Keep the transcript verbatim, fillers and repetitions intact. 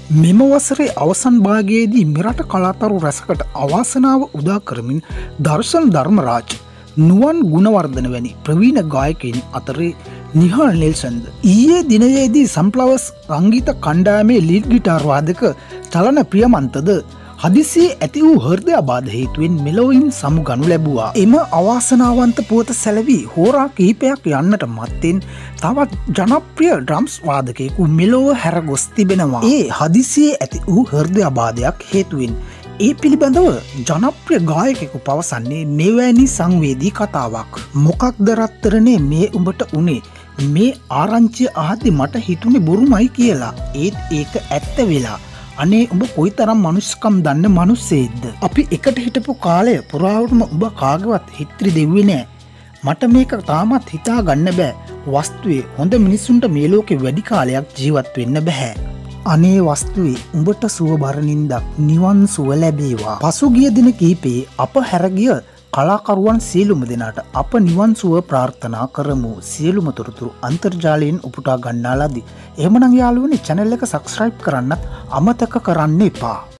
මෙම වසරේ අවසන් භාගයේදී මෙරට කලාතරු රැසකට අවාසනාව උදා කරමින් දර්ශන් ධර්මරාජ් නුවන් ගුණවර්ධන වැනි ප්‍රවීණ ගායකයින් අතරේ නිහල් නෙල්සන්ද ඊයේ දිනයේදී සම්ප්ලවර්ස් සංගීත කණ්ඩායමේ ලීඩ් ගිටාර් වාදක චලන ප්‍රියමන්තද හදිසියේ ඇති වූ හෘදයාබාධ හේතුවෙන් මෙලොවින් සමුගනු ලැබුවා. එම අවාසනාවන්ත පුවත සැලවි හෝරා කිහිපයක් යන්නට මත්තෙන් තවත් ජනප්‍රිය ඩ්‍රම්ස් වාදකයෙකු මෙලොව හැර ගොස් තිබෙනවා. ඒ හදිසියේ ඇති වූ හෘදයාබාධයක් හේතුවෙන්. ඒ පිළිබඳව ජනප්‍රිය ගායකයෙකු පවසන්නේ මෙවැනි සංවේදී කතාවක්. මොකක්ද රත්තරනේ මේ උඹට උනේ? මේ ආරංචිය අහද්දි මට හිතුනේ බොරුමයි කියලා. ඒත් ඒක ඇත්ත වෙලා. අනේ උඹ කොයි තරම් මනුෂ්‍යකම් දන්න මනුස්සයෙක්ද? අපි එකට හිටපු කාලය පුරාවටම උඹ කාගවත් හිත්‍රි දෙව්වේ නෑ. මට මේක තාමත් හිතා ගන්න බෑ. වස්තුවේ හොඳ මිනිස්සුන්ට මේ ලෝකෙ වැඩි කාලයක් ජීවත් වෙන්න බෑ. අනේ වස්තුවේ උඹට සුව බරනින්දක් නිවන් සුව ලැබේවා. පසුගිය දින කිහිපේ අප හැරගිය කලාකරුවන් සියලුම දෙනාට අප නිවන් සුව ප්‍රාර්ථනා කරමු. සියලුම තොරතුරු අන්තර්ජාලයෙන් උපුටා ගන්නා ලදී. එහෙමනම් යාළුවනේ channel එක subscribe කරන්නත් අමතක කරන්න එපා.